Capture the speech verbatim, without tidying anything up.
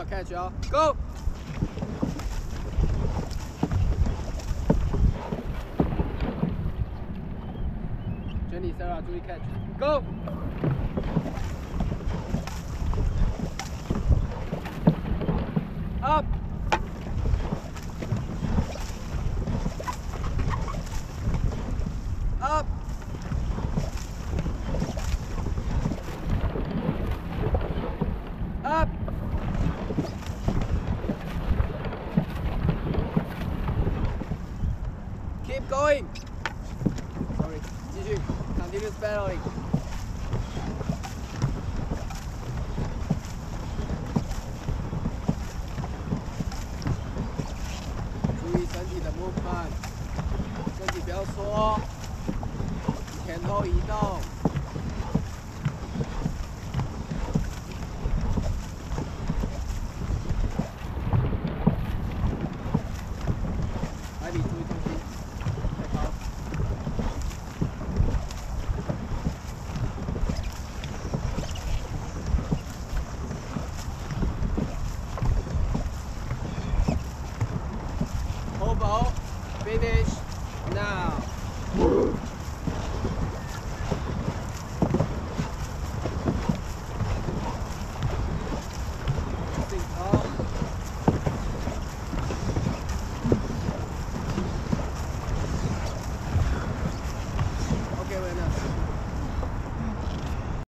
catch 哦 ，Go！ Jenny Sarah 注意 catch，Go！ Up！ Up！ Up！ Keep going. Sorry， 继续 ，continuous battling。注意身体的 movement，身体不要缩，前后移动。